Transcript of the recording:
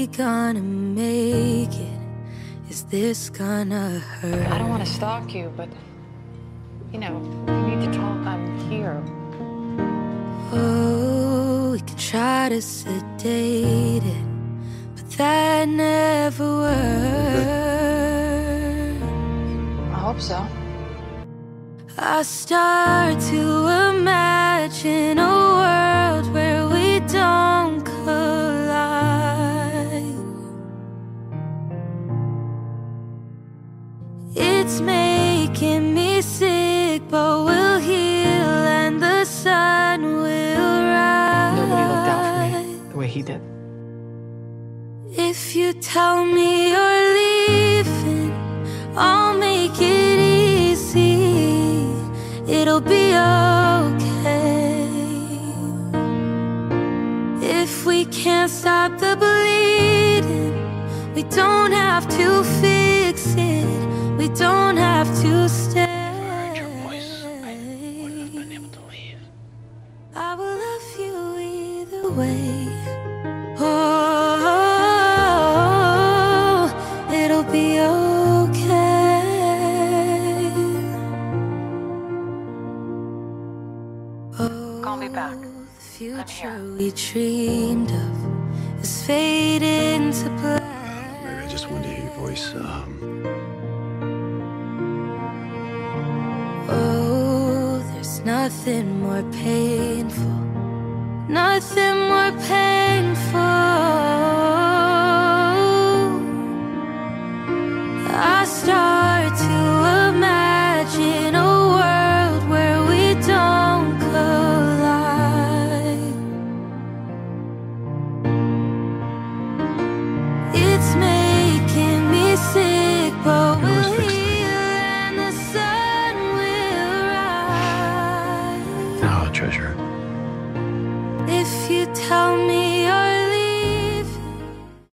we gonna make it? Is this gonna hurt? I don't want to stalk you, but, you know, if you need to talk, I'm here. Oh, we can try to sedate it, but that never works. I hope so. I start to imagine a world where we don't collide. It's making me sick, but we'll heal and the sun will rise. Nobody looked out for me the way he did. If you tell me you're leaving, I'll make it easy. It'll be okay. If we can't stop the bleeding, we don't have to fix it. We don't have to stay. I heard your voice. I wouldn't have been able to leave. I will love you either way. Oh, it'll be okay. Call me back. The future we dreamed of is fading to black. Maybe I just wanted to hear your voice. Oh, there's nothing more painful, nothing more painful